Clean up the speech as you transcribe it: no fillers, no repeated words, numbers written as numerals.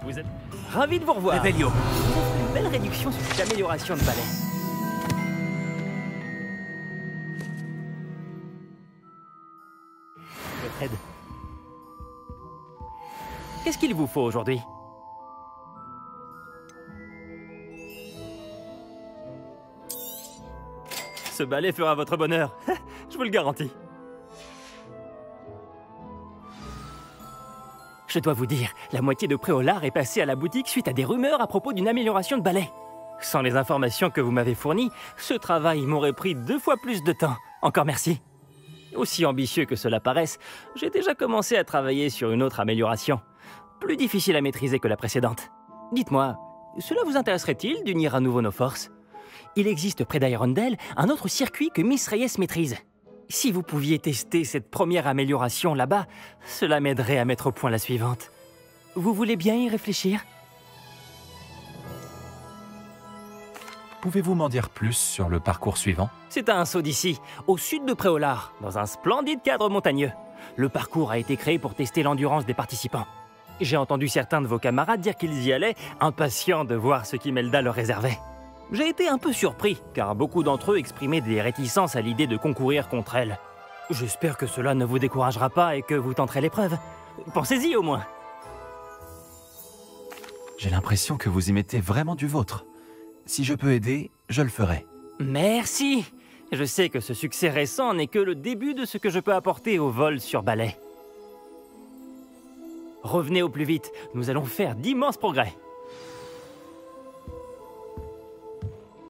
Vous êtes ravi de vous revoir. Revelio. Vous offrez une belle réduction sur cette amélioration de balai. Votre aide. Qu'est-ce qu'il vous faut aujourd'hui? Ce balai fera votre bonheur, je vous le garantis. Je dois vous dire, la moitié de Préolard est passée à la boutique suite à des rumeurs à propos d'une amélioration de balai. Sans les informations que vous m'avez fournies, ce travail m'aurait pris 2 fois plus de temps. Encore merci. Aussi ambitieux que cela paraisse, j'ai déjà commencé à travailler sur une autre amélioration, plus difficile à maîtriser que la précédente. Dites-moi, cela vous intéresserait-il d'unir à nouveau nos forces? Il existe près d'Hyrondell un autre circuit que Miss Reyes maîtrise. Si vous pouviez tester cette première amélioration là-bas, cela m'aiderait à mettre au point la suivante. Vous voulez bien y réfléchir? Pouvez-vous m'en dire plus sur le parcours suivant? C'est à un saut d'ici, au sud de Préolard, dans un splendide cadre montagneux. Le parcours a été créé pour tester l'endurance des participants. J'ai entendu certains de vos camarades dire qu'ils y allaient, impatients de voir ce qu'Imelda leur réservait. J'ai été un peu surpris, car beaucoup d'entre eux exprimaient des réticences à l'idée de concourir contre elle. J'espère que cela ne vous découragera pas et que vous tenterez l'épreuve. Pensez-y au moins. J'ai l'impression que vous y mettez vraiment du vôtre. Si je peux aider, je le ferai. Merci. Je sais que ce succès récent n'est que le début de ce que je peux apporter au vol sur balai. Revenez au plus vite, nous allons faire d'immenses progrès.